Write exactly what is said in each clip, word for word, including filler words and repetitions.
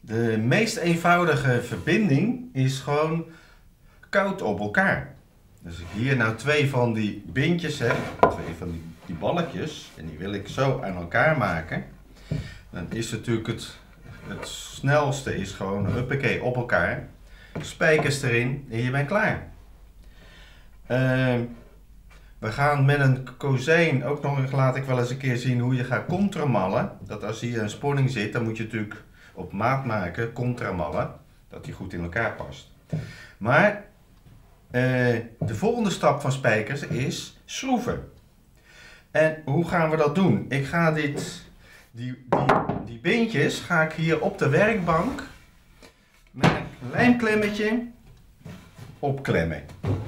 De meest eenvoudige verbinding is gewoon koud op elkaar. Dus als ik hier nou twee van die bindjes heb, twee van die, die balkjes, en die wil ik zo aan elkaar maken, dan is natuurlijk het, het snelste is gewoon huppakee op elkaar, spijkers erin en je bent klaar. Uh, we gaan met een kozijn ook nog eens, laat ik wel eens een keer zien hoe je gaat contramallen. Dat als hier een sponning zit, dan moet je natuurlijk op maat maken, contramallen, dat die goed in elkaar past. Maar uh, de volgende stap van spijkers is schroeven. En hoe gaan we dat doen? Ik ga dit, die, die, die beentjes ga ik hier op de werkbank met een lijmklemmetje opklemmen.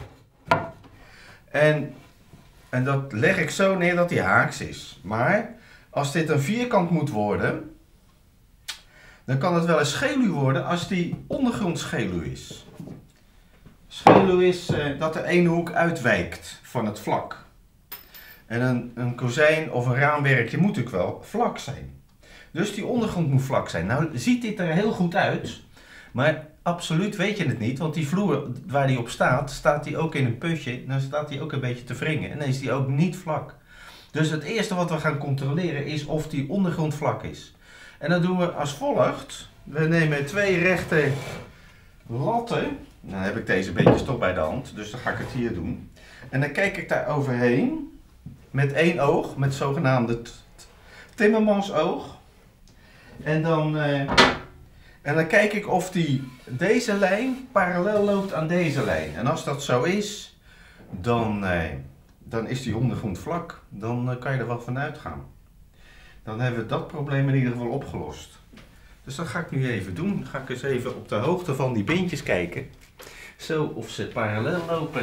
En, en dat leg ik zo neer dat die haaks is. Maar als dit een vierkant moet worden, dan kan het wel een scheluw worden als die ondergrond scheluw is. Scheluw is uh, dat de ene hoek uitwijkt van het vlak. En een, een kozijn of een raamwerkje moet natuurlijk wel vlak zijn. Dus die ondergrond moet vlak zijn. Nou ziet dit er heel goed uit, maar absoluut weet je het niet, want die vloer waar die op staat, staat die ook in een putje, dan staat die ook een beetje te wringen en dan is die ook niet vlak. Dus het eerste wat we gaan controleren is of die ondergrond vlak is. En dat doen we als volgt. We nemen twee rechte latten. Dan heb ik deze beetjes toch bij de hand, dus dan ga ik het hier doen. En dan kijk ik daar overheen met één oog, met het zogenaamde timmermansoog. En dan, uh, en dan kijk ik of die, deze lijn parallel loopt aan deze lijn. En als dat zo is, dan, uh, dan is die ondergrond vlak. Dan uh, kan je er wel van uitgaan. Dan hebben we dat probleem in ieder geval opgelost. Dus dat ga ik nu even doen. Dan ga ik eens even op de hoogte van die beentjes kijken. Zo, of ze parallel lopen.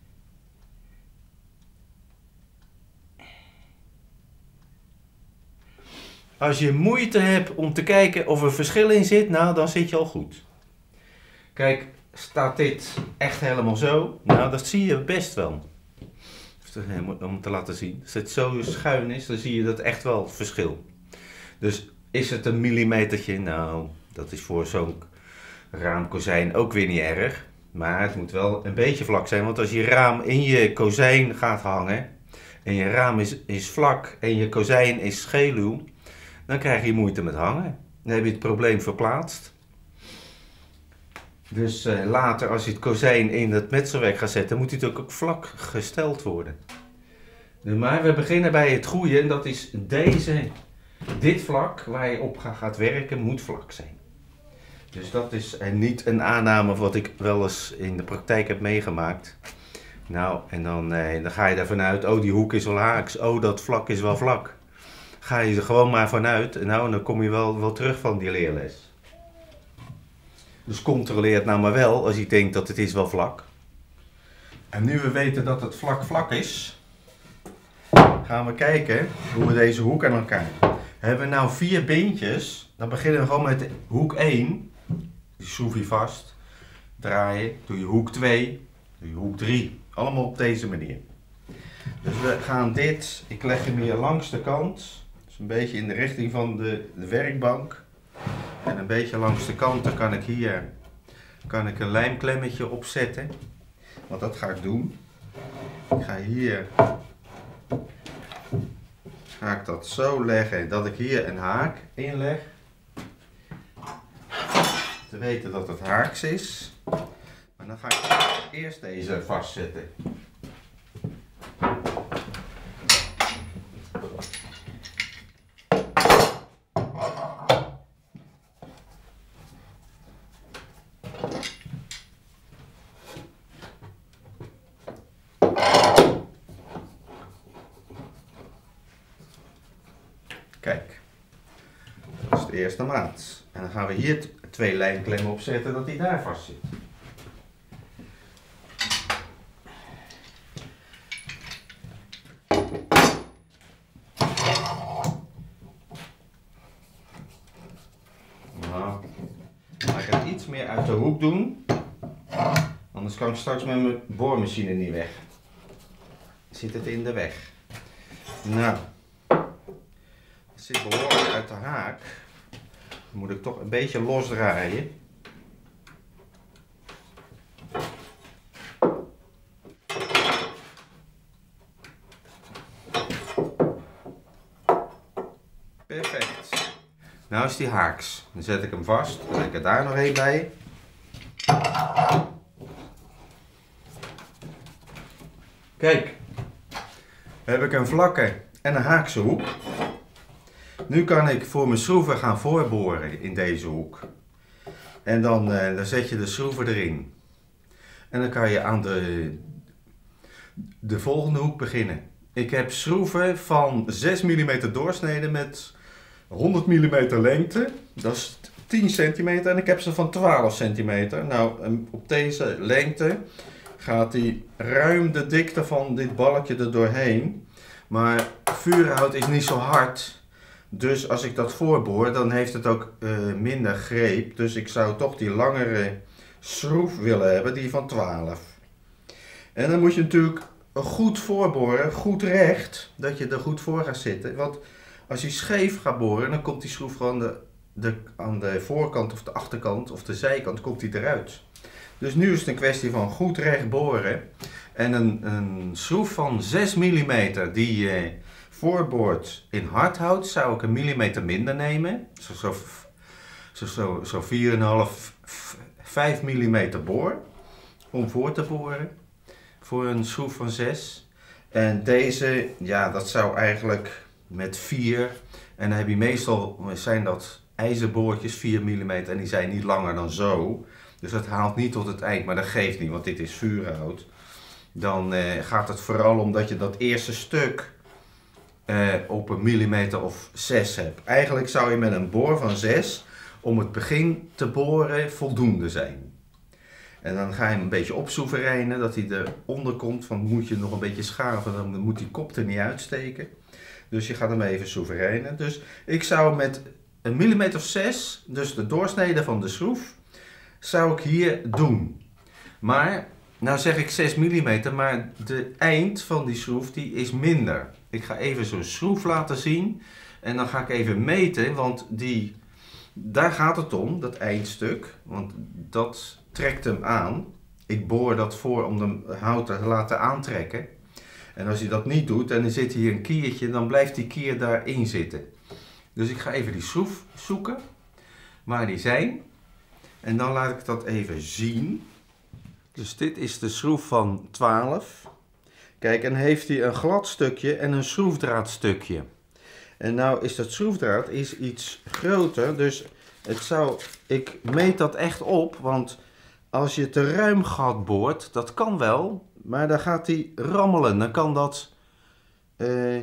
Als je moeite hebt om te kijken of er verschil in zit, nou dan zit je al goed. Kijk, staat dit echt helemaal zo? Nou, dat zie je best wel. Om te laten zien. Als het zo schuin is, dan zie je dat echt wel verschil. Dus is het een millimetertje? Nou, dat is voor zo'n raamkozijn ook weer niet erg. Maar het moet wel een beetje vlak zijn. Want als je raam in je kozijn gaat hangen en je raam is, is vlak en je kozijn is scheluw, dan krijg je moeite met hangen. Dan heb je het probleem verplaatst. Dus uh, later als je het kozijn in het metselwerk gaat zetten, moet het ook, ook vlak gesteld worden. Dus maar we beginnen bij het goede en dat is deze, dit vlak waar je op gaat werken moet vlak zijn. Dus dat is uh, niet een aanname wat ik wel eens in de praktijk heb meegemaakt. Nou, en dan, uh, dan ga je ervan uit, oh die hoek is wel haaks, oh dat vlak is wel vlak. Ga je er gewoon maar vanuit en nou, dan kom je wel, wel terug van die leerles. Dus controleer het nou maar wel als je denkt dat het is wel vlak. En nu we weten dat het vlak vlak is, gaan we kijken hoe we deze hoek aan elkaar. Hebben we nou vier beentjes, dan beginnen we gewoon met hoek één. Die schroef je vast, draaien, doe je hoek twee, doe je hoek drie. Allemaal op deze manier. Dus we gaan dit, ik leg hem hier langs de kant, dus een beetje in de richting van de, de werkbank. En een beetje langs de kant, dan kan ik hier kan ik een lijmklemmetje opzetten. Want dat ga ik doen. Ik ga hier ga ik dat zo leggen dat ik hier een haak inleg. Te weten dat het haaks is. Maar dan ga ik eerst deze vastzetten. Kijk, dat is de eerste maat. En dan gaan we hier twee lijmklemmen opzetten dat die daar vast zit. Nou, ga ik het iets meer uit de hoek doen. Anders kan ik straks met mijn boormachine niet weg. Zit het in de weg. Nou. Zit behoorlijk uit de haak. Dan moet ik toch een beetje losdraaien. Perfect. Nou is die haaks. Dan zet ik hem vast. Dan leg ik er daar nog één bij. Kijk. Dan heb ik een vlakke en een haakse hoek. Nu kan ik voor mijn schroeven gaan voorboren in deze hoek. En dan, eh, dan zet je de schroeven erin. En dan kan je aan de, de volgende hoek beginnen. Ik heb schroeven van zes millimeter doorsnede met honderd millimeter lengte. Dat is tien centimeter. En ik heb ze van twaalf centimeter. Nou, op deze lengte gaat die ruim de dikte van dit balkje er doorheen. Maar vuurhout is niet zo hard. Dus als ik dat voorboor, dan heeft het ook uh, minder greep. Dus ik zou toch die langere schroef willen hebben, die van twaalf. En dan moet je natuurlijk goed voorboren, goed recht, dat je er goed voor gaat zitten. Want als je scheef gaat boren, dan komt die schroef gewoon de, de, aan de voorkant of de achterkant of de zijkant komt die eruit. Dus nu is het een kwestie van goed recht boren. En een, een schroef van zes millimeter die je voorboort in hardhout zou ik een millimeter minder nemen. Zo, zo, zo, zo, zo vier komma vijf, vijf millimeter boor om voor te boren voor een schroef van zes. En deze, ja, dat zou eigenlijk met vier. En dan heb je meestal, zijn dat ijzerboortjes vier millimeter en die zijn niet langer dan zo. Dus dat haalt niet tot het eind, maar dat geeft niet, want dit is vuurhout. Dan eh, gaat het vooral om dat je dat eerste stuk eh, op een millimeter of zes hebt. Eigenlijk zou je met een boor van zes om het begin te boren voldoende zijn. En dan ga je hem een beetje opsoevereinen, dat hij eronder komt. Van moet je nog een beetje schaven, dan moet die kop er niet uitsteken. Dus je gaat hem even soevereinen. Dus ik zou met een millimeter of zes, dus de doorsnede van de schroef, zou ik hier doen. Maar, nou zeg ik zes millimeter, maar de eind van die schroef die is minder. Ik ga even zo'n schroef laten zien en dan ga ik even meten, want die, daar gaat het om, dat eindstuk. Want dat trekt hem aan. Ik boor dat voor om de hout te laten aantrekken. En als je dat niet doet en er zit hier een kiertje, dan blijft die kier daarin zitten. Dus ik ga even die schroef zoeken, waar die zijn. En dan laat ik dat even zien. Dus dit is de schroef van twaalf. Kijk, en heeft hij een glad stukje en een schroefdraadstukje. En nou is dat schroefdraad is iets groter, dus het zou, ik meet dat echt op, want als je te ruim gat boort, dat kan wel, maar dan gaat hij rammelen. Dan kan dat, uh,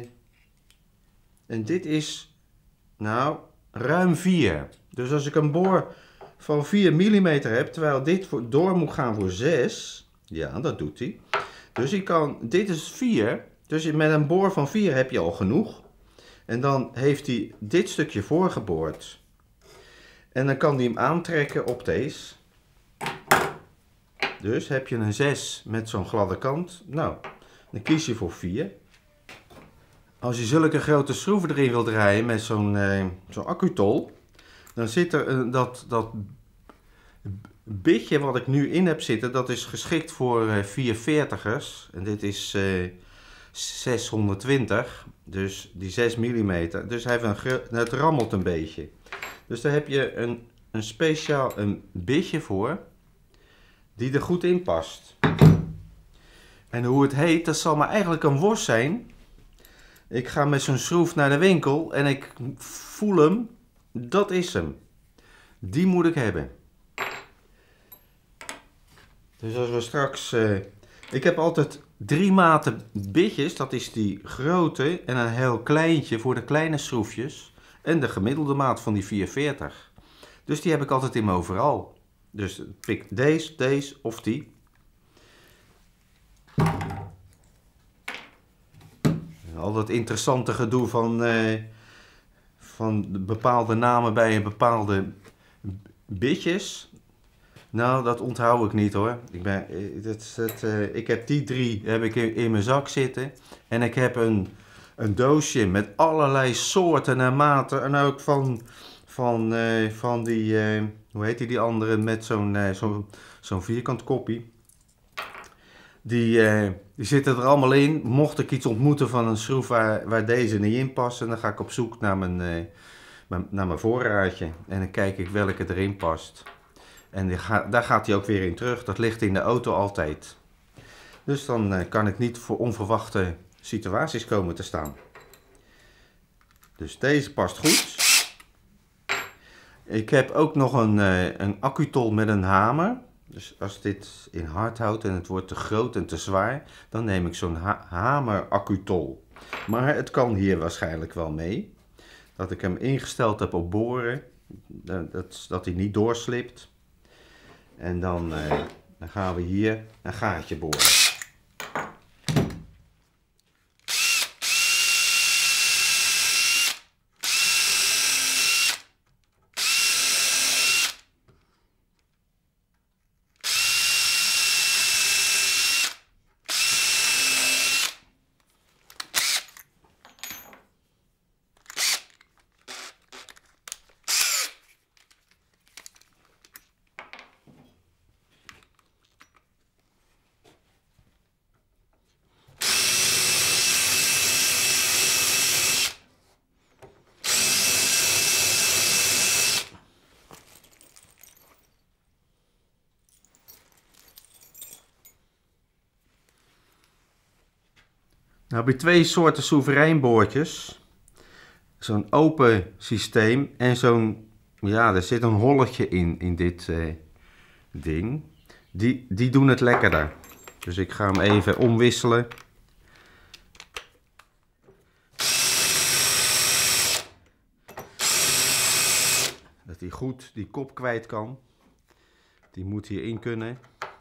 en dit is, nou, ruim vier. Dus als ik een boor van vier millimeter heb, terwijl dit voor, door moet gaan voor zes, ja, dat doet hij. Dus ik kan, dit is vier, dus met een boor van vier heb je al genoeg. En dan heeft hij dit stukje voorgeboord. En dan kan hij hem aantrekken op deze. Dus heb je een zes met zo'n gladde kant, nou, dan kies je voor vier. Als je zulke grote schroeven erin wil draaien met zo'n uh, zo'n accutol, dan zit er uh, dat, dat bitje wat ik nu in heb zitten, dat is geschikt voor uh, vierhonderdveertigers. En dit is uh, zeshonderdtwintig, dus die zes millimeter. Dus hij heeft een, het rammelt een beetje. Dus daar heb je een, een speciaal een bitje voor, die er goed in past. En hoe het heet, dat zal maar eigenlijk een worst zijn. Ik ga met zo'n schroef naar de winkel en ik voel hem. Dat is hem. Die moet ik hebben. Dus als we straks... Uh, ik heb altijd drie maten bitjes. Dat is die grote en een heel kleintje voor de kleine schroefjes. En de gemiddelde maat van die vierhonderdveertig. Dus die heb ik altijd in mijn overal. Dus pik deze, deze of die. Al dat interessante gedoe van, uh, van bepaalde namen bij een bepaalde bitjes. Nou, dat onthoud ik niet hoor. Ik, ben, dat, dat, uh, ik heb die drie heb ik in, in mijn zak zitten. En ik heb een, een doosje met allerlei soorten en maten. En ook van, van, uh, van die, uh, hoe heet die, die andere met zo'n uh, zo'n zo'n vierkant koppie. Die, uh, die zitten er allemaal in. Mocht ik iets ontmoeten van een schroef waar, waar deze niet in passen, dan ga ik op zoek naar mijn, uh, mijn, naar mijn voorraadje. En dan kijk ik welke erin past. En die ga, daar gaat hij ook weer in terug. Dat ligt in de auto altijd. Dus dan uh, kan ik niet voor onverwachte situaties komen te staan. Dus deze past goed. Ik heb ook nog een, uh, een accutol met een hamer. Dus als dit in hard houdt en het wordt te groot en te zwaar, dan neem ik zo'n ha hamer accutol. Maar het kan hier waarschijnlijk wel mee. Dat ik hem ingesteld heb op boren. Dat, dat hij niet doorslipt. En dan, uh, dan gaan we hier een gaatje boren. Nou heb je twee soorten soevereinboordjes. Zo'n open systeem en zo'n, ja, er zit een holletje in, in dit uh, ding. Die, die doen het lekkerder. Dus ik ga hem even omwisselen. Dat hij goed die kop kwijt kan. Die moet hierin kunnen.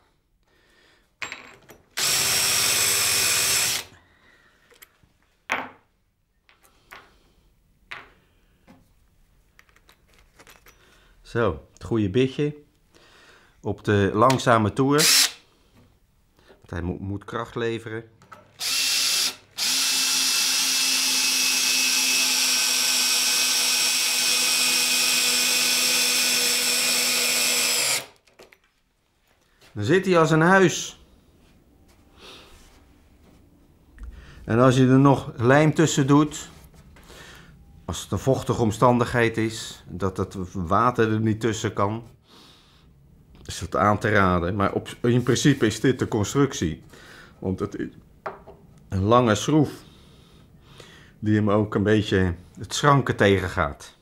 Zo, het goede bitje. Op de langzame toer. Want hij moet, moet kracht leveren. Dan zit hij als een huis. En als je er nog lijm tussen doet, als het een vochtige omstandigheid is, dat het water er niet tussen kan, is dat aan te raden. Maar op, in principe is dit de constructie. Want het is een lange schroef die hem ook een beetje het schranken tegengaat.